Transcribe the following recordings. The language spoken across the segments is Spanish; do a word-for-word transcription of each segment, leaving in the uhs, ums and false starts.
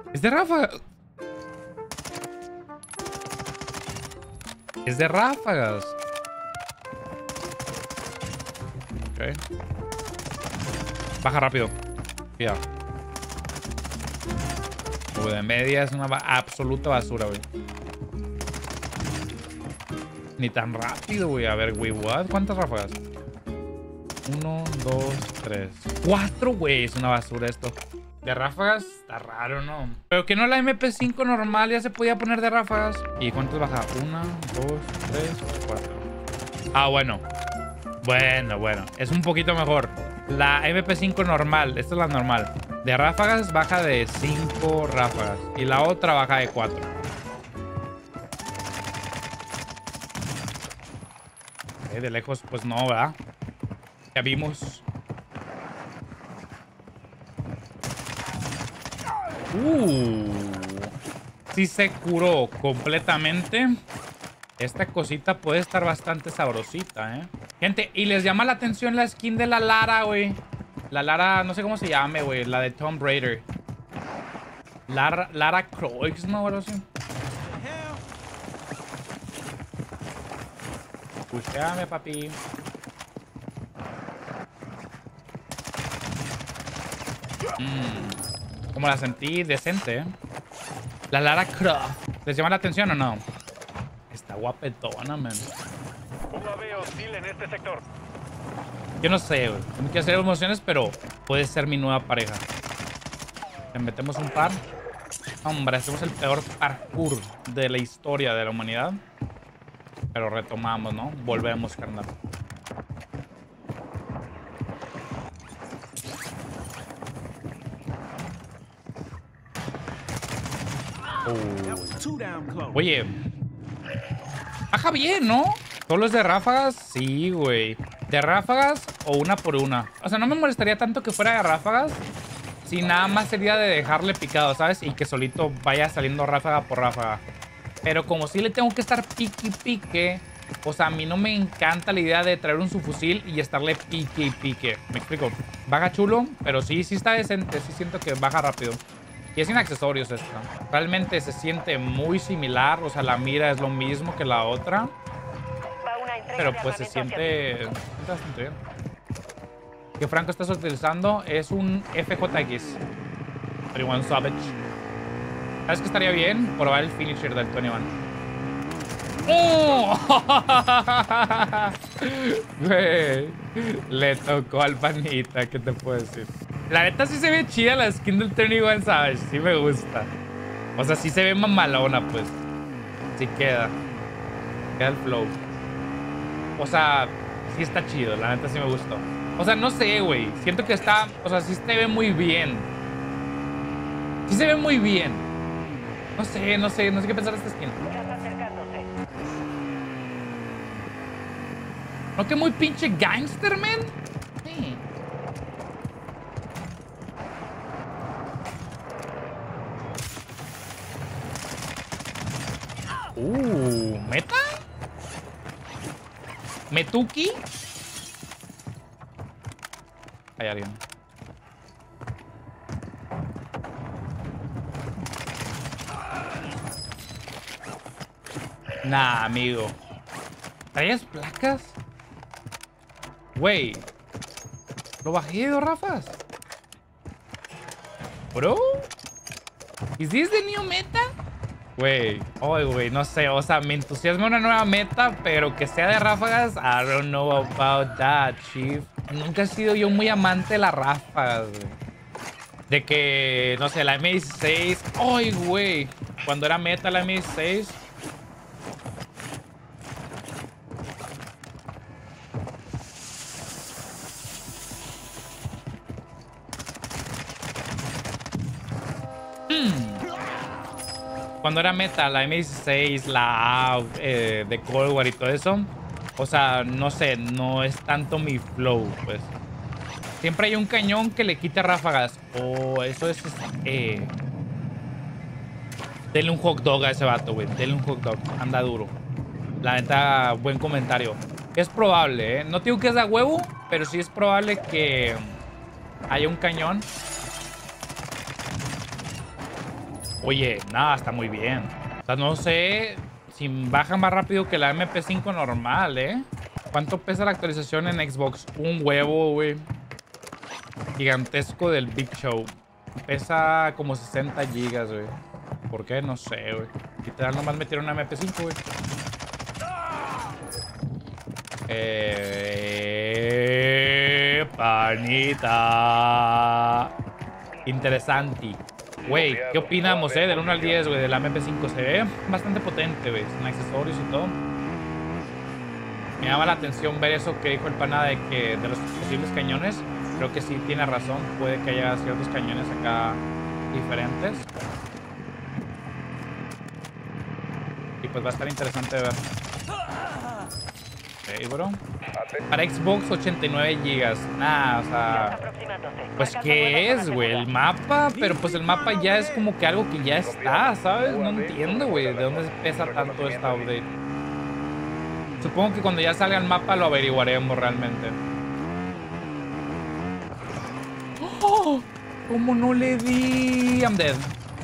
Es de ráfagas. Es de ráfagas. Ok. Baja rápido. Ya. Uy, de media es una ba absoluta basura, güey. Ni tan rápido, güey. A ver, güey, what? ¿Cuántas ráfagas? Uno, dos, tres. Cuatro, güey. Es una basura esto. De ráfagas, está raro, ¿no? Pero que no la M P cinco normal ya se podía poner de ráfagas. ¿Y cuántas baja? Una, dos, tres, cuatro. Ah, bueno. Bueno, bueno. Es un poquito mejor. La M P cinco normal. Esta es la normal. De ráfagas baja de cinco ráfagas. Y la otra baja de cuatro. Eh, de lejos, pues no, ¿verdad? Ya vimos. Uh, sí se curó completamente. Esta cosita puede estar bastante sabrosita, ¿eh? Gente, y les llama la atención la skin de la Lara, güey. La Lara, no sé cómo se llame, güey. La de Tomb Raider. Lara, Lara Croix, ¿no? Algo así. Escúchame, papi. Mmm. Como la sentí decente, ¿eh? La Lara Croft. ¿Les llama la atención o no? Está guapetona, man. Un ave hostil en este sector. Yo no sé, güey. Tengo que hacer emociones, pero puede ser mi nueva pareja. Le metemos un par. Hombre, hacemos el peor parkour de la historia de la humanidad. Pero retomamos, ¿no? Volvemos, carnal. Oh. Oye. Baja bien, ¿no? ¿Solo es de ráfagas? Sí, güey. ¿De ráfagas o una por una? O sea, no me molestaría tanto que fuera de ráfagas. Si nada más sería de dejarle picado, ¿sabes? Y que solito vaya saliendo ráfaga por ráfaga. Pero como sí le tengo que estar pique y pique. O sea, a mí no me encanta la idea de traer un subfusil y estarle pique y pique. ¿Me explico? Baja chulo, pero sí, sí está decente. Sí siento que baja rápido. Y es sin accesorios esta. Realmente se siente muy similar. O sea, la mira es lo mismo que la otra. Pero pues se siente, se siente bastante bien. Que Franco estás utilizando es un F J X. veintiuno Savage. ¿Sabes qué estaría bien? Probar el finisher del veintiuno. ¡Oh! Güey, le tocó al panita, ¿qué te puedo decir? La neta sí se ve chida la skin del veintiuno Savage, sí me gusta. O sea, sí se ve mamalona, pues. Sí queda. Queda el flow. O sea, sí está chido, la neta sí me gustó. O sea, no sé, güey. Siento que está... O sea, sí se ve muy bien. Sí se ve muy bien. No sé, no sé, no sé qué pensar de esta skin. ¿No que muy pinche gangster, man? Sí. Uh, ¿meta? ¿Metuki? Hay alguien. Nah, amigo. ¿Traías placas? Güey. Lo bajé de dos rafas. Bro. ¿Is this the new meta? Güey. Ay, güey, no sé. O sea, me entusiasma una nueva meta, pero que sea de ráfagas. I don't know about that, chief. Nunca he sido yo muy amante de las ráfagas, güey. De que, no sé, la M dieciséis. Ay, güey. Cuando era meta la M dieciséis. Cuando era meta, la M dieciséis, la A eh, de Cold War y todo eso. O sea, no sé, no es tanto mi flow, pues. Siempre hay un cañón que le quita ráfagas. Oh, eso es... Eh... Denle un hot dog a ese vato, güey. Denle un hot dog. Anda duro. La neta, buen comentario. Es probable, ¿eh? No digo que es de huevo, pero sí es probable que haya un cañón Oye, nada, está muy bien. O sea, no sé si baja más rápido que la M P cinco normal, ¿eh? ¿Cuánto pesa la actualización en Xbox? Un huevo, güey. Gigantesco del Big Show. Pesa como sesenta gigas, güey. ¿Por qué? No sé, güey. Literal, nomás metieron una M P cinco, güey. Eh... Panita. Interesante. Güey, ¿qué opinamos, eh? Del uno al diez, güey, de la M P cinco. Se ve bastante potente, güey. Sin accesorios y todo. Me llama la atención ver eso que dijo el pana de que de los posibles cañones. Creo que sí tiene razón. Puede que haya ciertos cañones acá diferentes. Y pues va a estar interesante de ver. Ok, bro. Para Xbox ochenta y nueve gigas. Nah, o sea... Pues ¿qué es, güey? El mapa. Pero pues el mapa ya es como que algo que ya está, ¿sabes? No entiendo, güey. ¿De dónde pesa tanto esta update? Supongo que cuando ya salga el mapa lo averiguaremos realmente. ¡Oh! ¿Cómo no le di? I'm dead.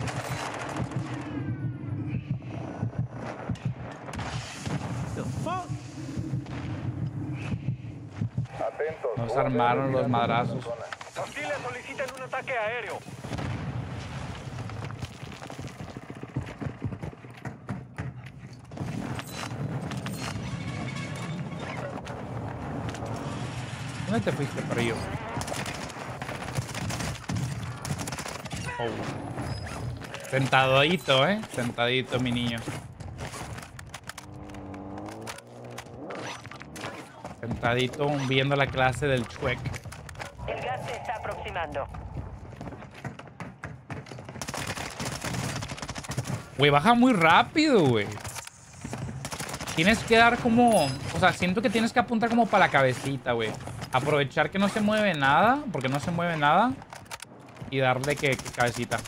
Nos armaron los madrazos. Hostiles solicitan un ataque aéreo. ¿Dónde te fuiste, perrillo? Oh. Sentadito, ¿eh? Sentadito, mi niño. Sentadito viendo la clase del Chuec. El gas se está aproximando. Güey, baja muy rápido, güey. Tienes que dar como... O sea, siento que tienes que apuntar como para la cabecita, güey. Aprovechar que no se mueve nada, porque no se mueve nada. Y darle que, que cabecita.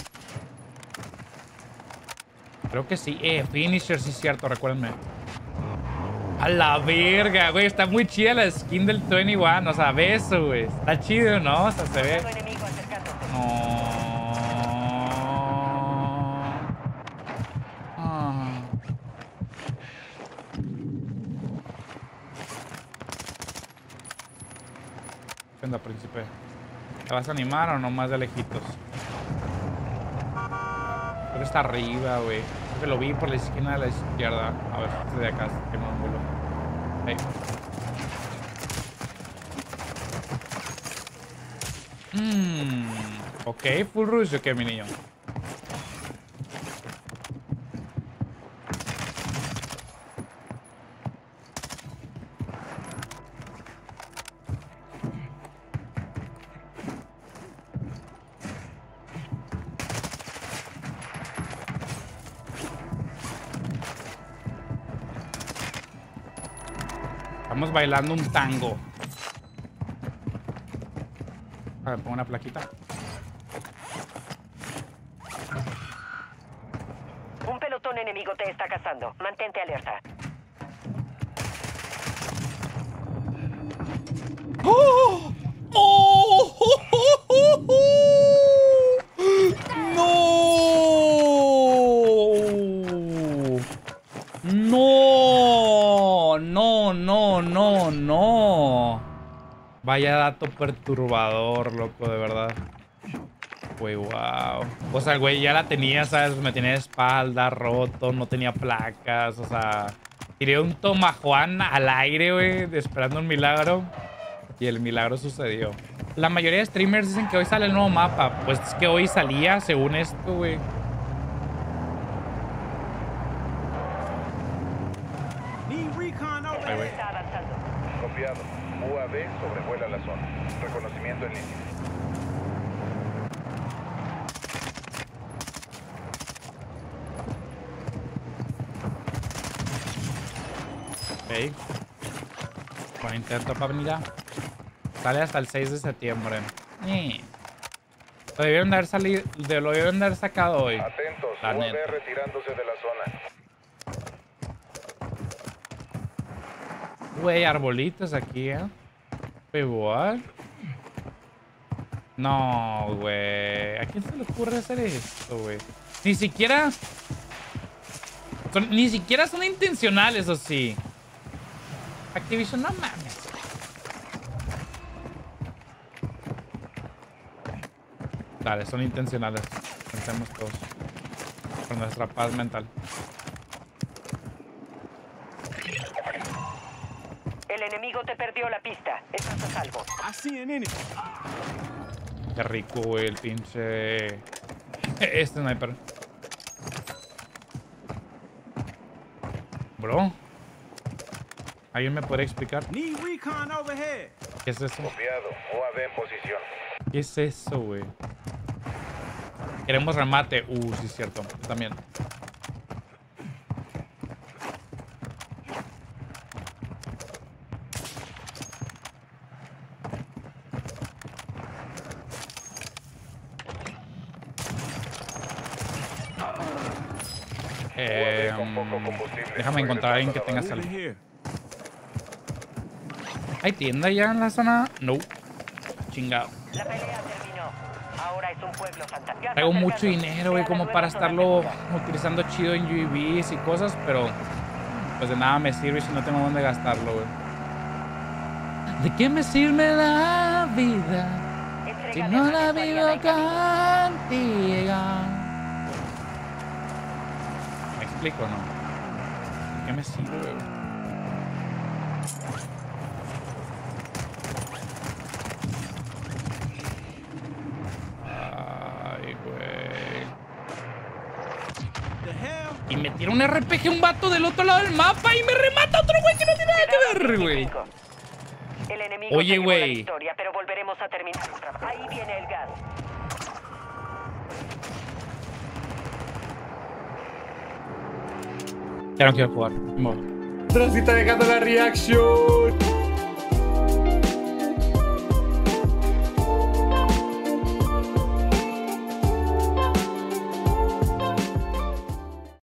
Creo que sí. Eh, finisher, sí es cierto, recuérdenme. A la verga, güey. Está muy chida la skin del veintiuno. O sea, ve eso, güey. Está chido, ¿no? O sea, se ve... No. Ah. ¿Qué onda, príncipe? ¿Te vas a animar o no más de lejitos? Creo que está arriba, güey. Creo que lo vi por la esquina de la izquierda. A ver, este de acá, que no vuelo. Hey. Mmm. Ok, full rush, ¿o qué, mi niño? Estamos bailando un tango. A ver, pongo una plaquita. Un pelotón enemigo te está cazando. Mantente alerta. ¡Oh! ¡Oh! ¡Oh! ¡Oh! ¡Oh! ¡No! ¡No! ¡No! ¡No! ¡No! ¡No! Vaya dato perturbador, loco, de verdad. Güey, wow. O sea, el güey ya la tenía, ¿sabes? Me tenía de espalda, roto, no tenía placas, o sea... Tiré un tomajuan al aire, güey, esperando un milagro. Y el milagro sucedió. La mayoría de streamers dicen que hoy sale el nuevo mapa. Pues es que hoy salía, según esto, güey. Ay, güey. Está avanzando. Copiado. U A V sobrevuela la zona. Reconocimiento en línea. Ok. Buen intento, Pamela. Sale hasta el seis de septiembre. Eh. Lo debieron de haber salido, de, lo debieron de haber sacado hoy. Atentos. La U A V neta. retirándose de la zona. Güey, arbolitos aquí, ¿eh? Wait, what? No, güey. ¿A quién se le ocurre hacer esto, güey? Ni siquiera... Son, ni siquiera son intencionales, o sí. Activision, no mames. Dale, son intencionales. Pensemos todos. Por nuestra paz mental. El enemigo te perdió la pista. Estás a salvo. Qué rico, güey, el pinche... Este sniper. Bro. ¿Alguien me puede explicar? ¿Qué es eso? Copiado. U A V en posición. ¿Qué es eso, güey? Queremos remate. Uh, sí es cierto. Yo también. Eh, déjame encontrar a alguien que tenga salud. ¿Hay tienda ya en la zona? No. Chingado. La pelea terminó. Ahora es un pueblo fantasma. Traigo mucho dinero, güey, como para estarlo utilizando chido en U A Vs y cosas, pero pues de nada me sirve si no tengo dónde gastarlo, güey. ¿De qué me sirve la vida si no la vivo contigo? ¿Me explico o no? ¿De qué me sirve, güey? Y me tira un R P G un vato del otro lado del mapa y me remata otro güey que no tiene nada que ver, güey. El enemigo Oye, se llevó güey. la victoria, pero volveremos a terminar. Ahí viene el gas. Ya no quiero jugar. Me voy. Pero si está dejando la reaction.